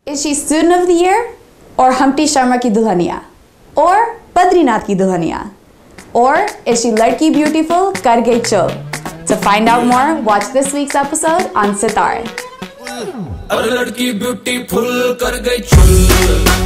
Is she student of the year or Humpty Sharma ki dulhaniya or Badrinath ki dulhaniya? Or is she Ladki Beautiful Kar Gayi Chul? To find out more, watch this week's episode on Sitare. Ladki Beautiful Kar Gayi Chul.